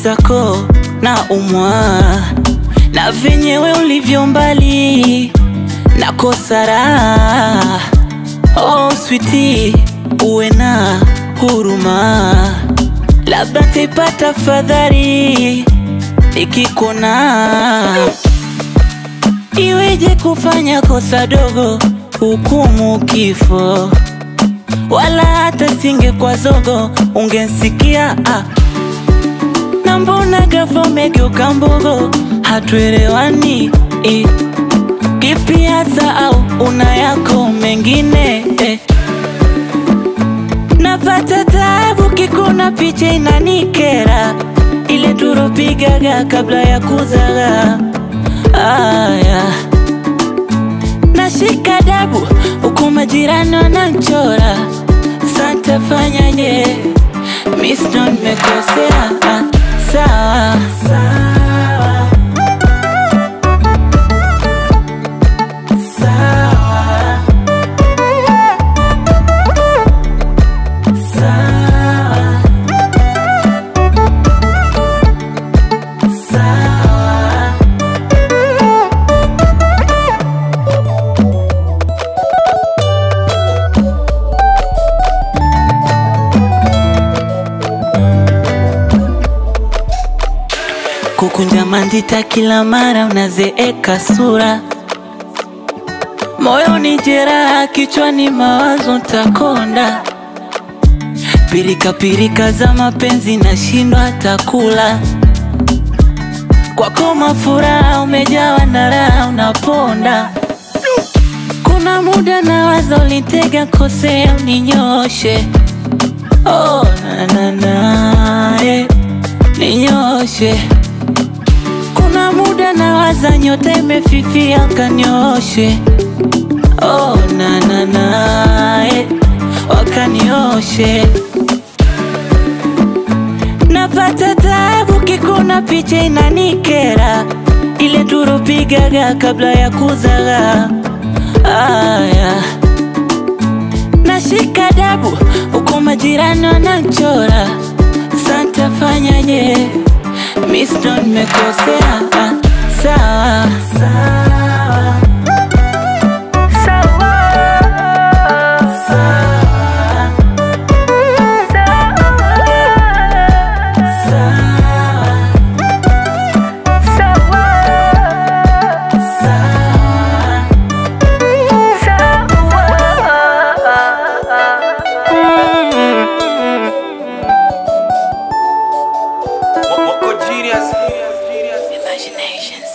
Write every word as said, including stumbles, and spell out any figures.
mwenzako na umwa, na venyewe ulivyo mbali na kosa raha. Oh sweetie, uwe na huruma, labda nitaipata fadhali nikikona. Iweje kufanya kosa dogo hukumu kifo, wala hata singe kwa zogo ungensikia. ah. Na mbona ghafla umegeuka mbogo, hatuelewani eh. Kipi hasa au una yako mengine eh. Napata taabu kikuna picha inanikera, ile turopigaga kabla ya kuzaga. Aya, nashika dabu huku majirani wananchora, santa fanyaje, mi sio nimekosea. ah, Sawa sawa sawa sawa sawa. Kukunja mandita kila mara unazeeka sura, moyo ni jeraha, kichwani mawazo takonda. Pirika pirika za mapenzi nashindwa takula, kwako mafuraha umejawa na raha unaponda. Kuna muda nawaza ulitega kosea uninyoshe, oh na na na eh, ninyoshe. Kuna muda nawaza nyota imefifia kanyoshe, oh na na na eh, wakanioshe. Napata taabu kikuna picha inanikera, ile turopigaga kabla ya kuzaga. Aya, nashika dabu huku majirani wananchora, santa fanyaje, mi sio nimekosea. ah, Sawa sawa sawa sawa Wako genius. Imaginations.